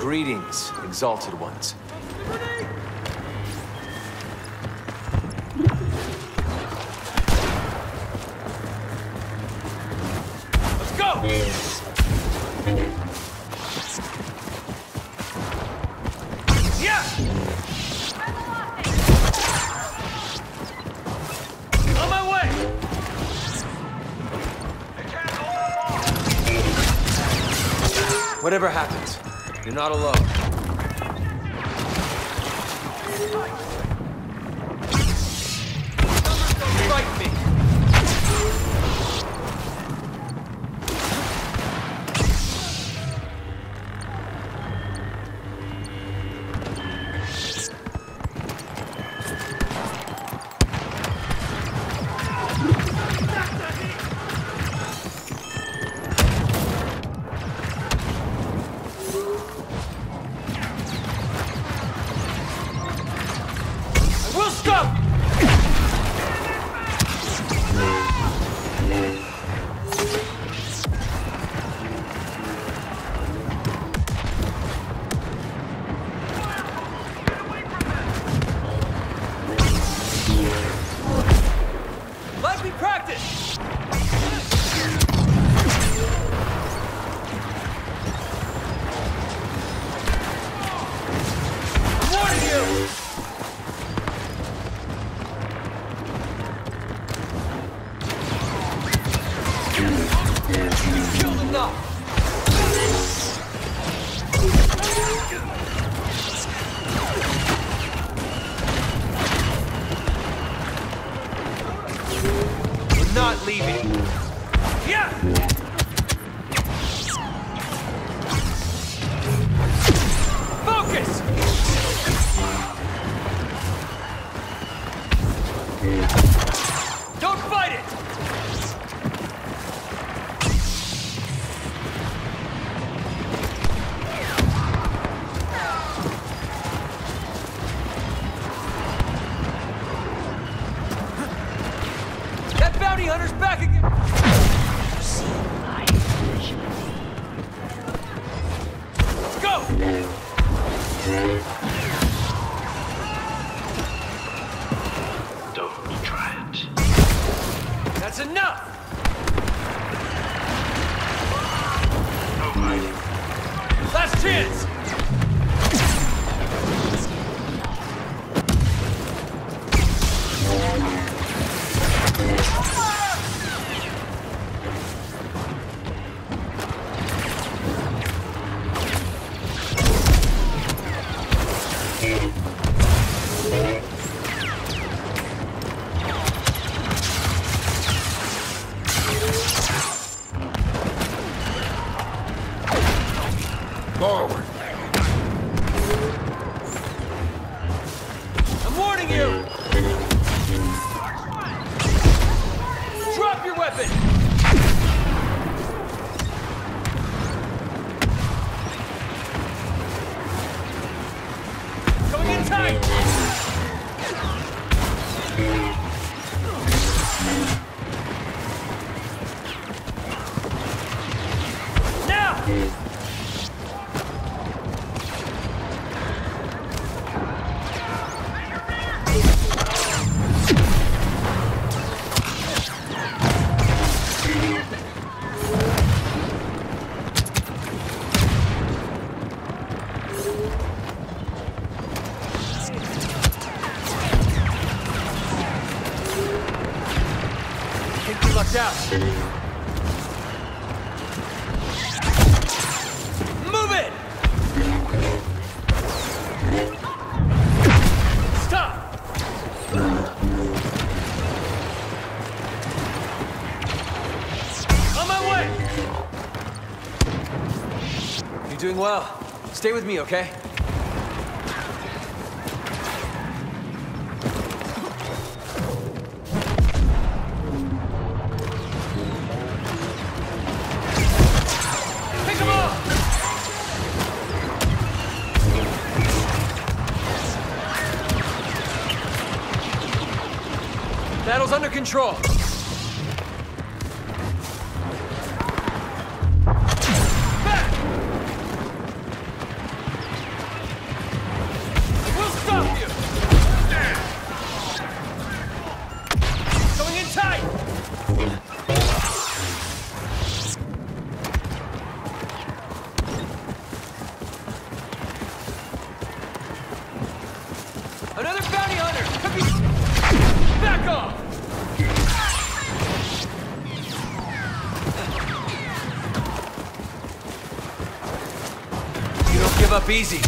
Greetings, exalted ones. Let's go! Yeah! On my way! Whatever happens, you're not alone. Strike me! We'll stop! Let me practice! I'm warning you! You've killed enough! We're not leaving. Yeah! Focus! Don't fight it! That bounty hunter's back again! Let's go! Don't try it. That's enough! No hiding. Last chance! Forward. I'm warning you! Drop your weapon! Going in tight! Now! Think you lucked out. Move it! Stop! On my way! You're doing well. Stay with me, okay? Pick him up! Battle's under control. Back! up easy.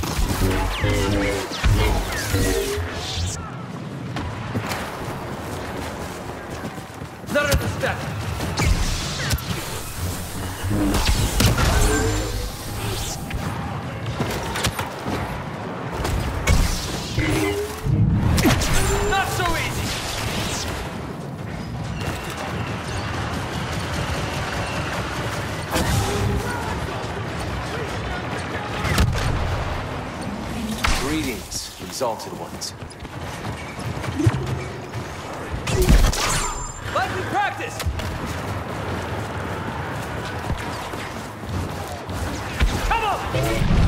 Not at the step. Not so easy. Greetings, exalted ones. Like we practice! Come on!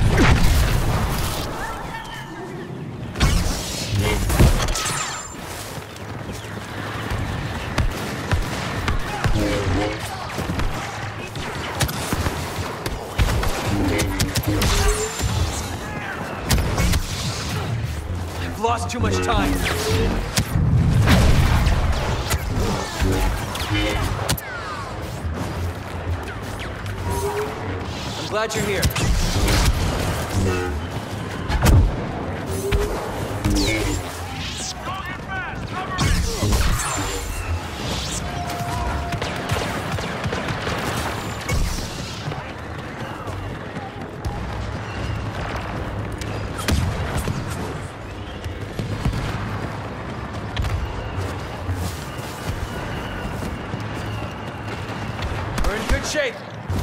I've lost too much time. I'm glad you're here. We're in good shape.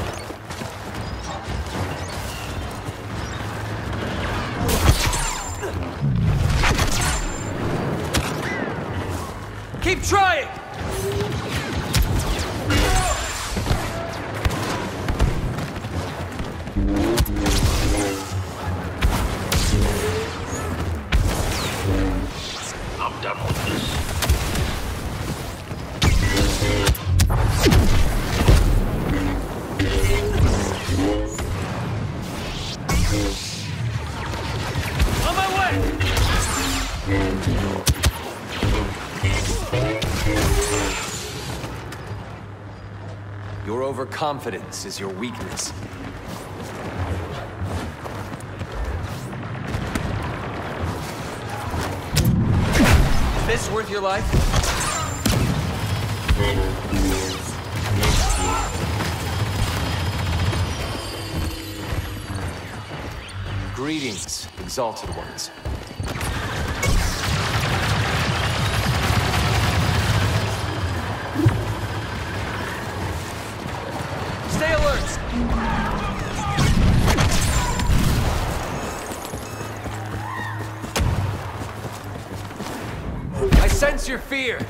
Keep trying! I'm done with this. On my way! Your overconfidence is your weakness. Is this worth your life? Greetings, exalted ones. Stay alert! I sense your fear.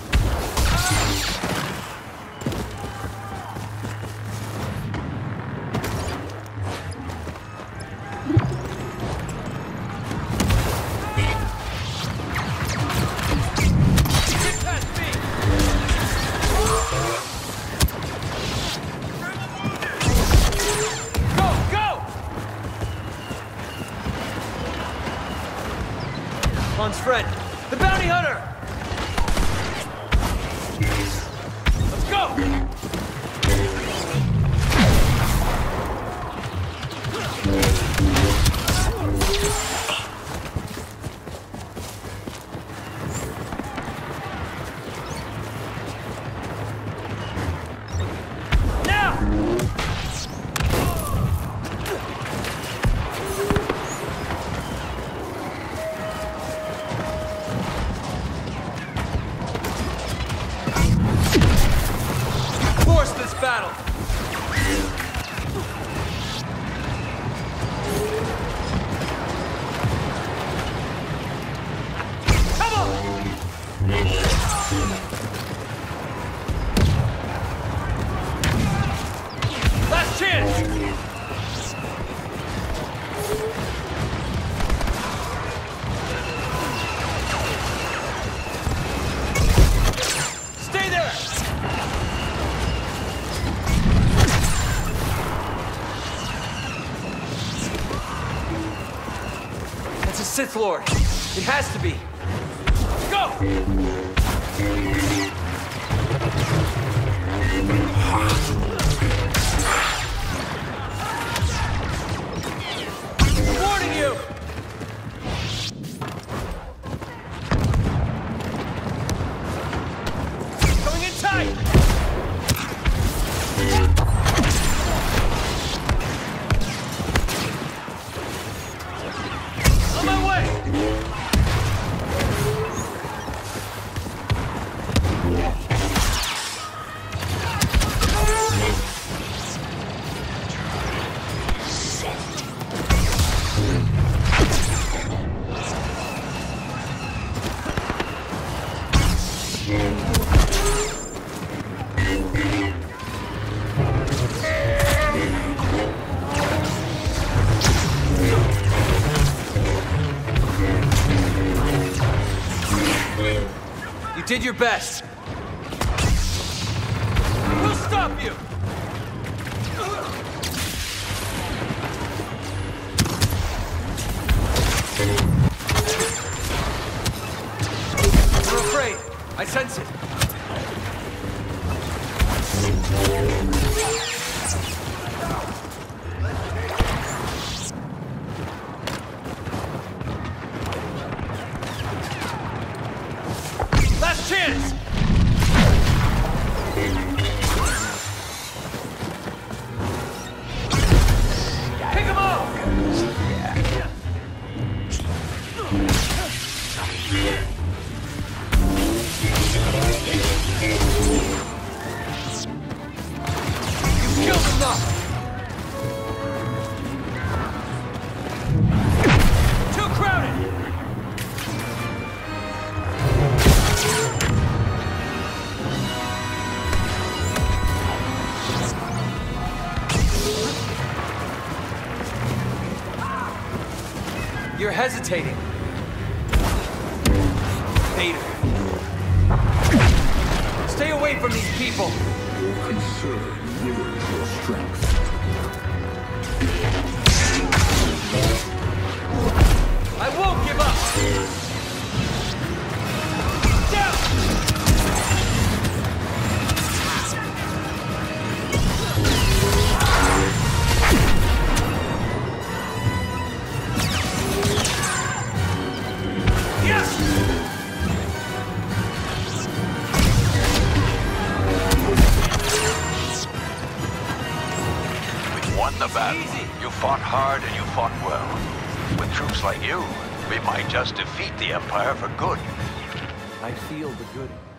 Get past me! Go, go! Han's friend, the bounty hunter! Let's go! Now! Force this battle! Come on! Last chance! Stay there! That's a Sith Lord. It has to be. Go! Warning! your best. We'll stop you! You're afraid. I sense it. Last chance! Pick him up! You've killed enough! Too crowded! You're hesitating. Vader. Stay away from these people. Your concern withers your strength. I won't give up! Down! Yes! We won the battle. Easy. You fought hard and you fought well. With troops like you, we might just defeat the Empire for good. I feel the good.